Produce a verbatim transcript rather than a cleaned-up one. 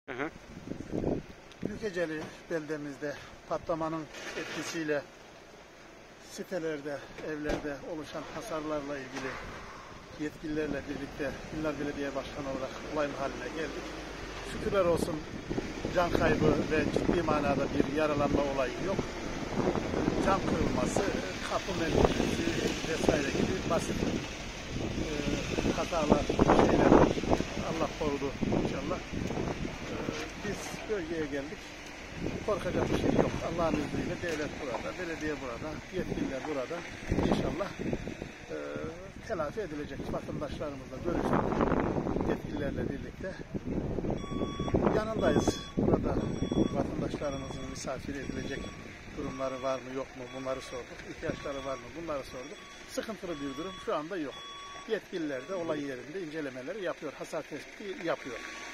Hı hı. Büyükeceli beldemizde patlamanın etkisiyle sitelerde, evlerde oluşan hasarlarla ilgili yetkililerle birlikte Ünlüler Belediye Başkanı olarak olay mahalline geldik. Şükürler olsun can kaybı ve ciddi manada bir yaralanma olayı yok. Cam kırılması, kapı menteşesi vesaire gibi basit e, hatalar, şeyler Allah korudu inşallah. E, biz bölgeye geldik. Korkacak bir şey yok. Allah'ın izniyle devlet burada, belediye burada, yetkililer burada. İnşallah e, telafi edilecek. Vatandaşlarımızla görüştük. Yetkililerle birlikte yanındayız. Burada vatandaşlarımızın misafir edilecek durumları var mı yok mu bunları sorduk. İhtiyaçları var mı bunları sorduk. Sıkıntılı bir durum şu anda yok. Yetkililer de olay yerinde incelemeleri yapıyor. Hasar tespiti yapıyor.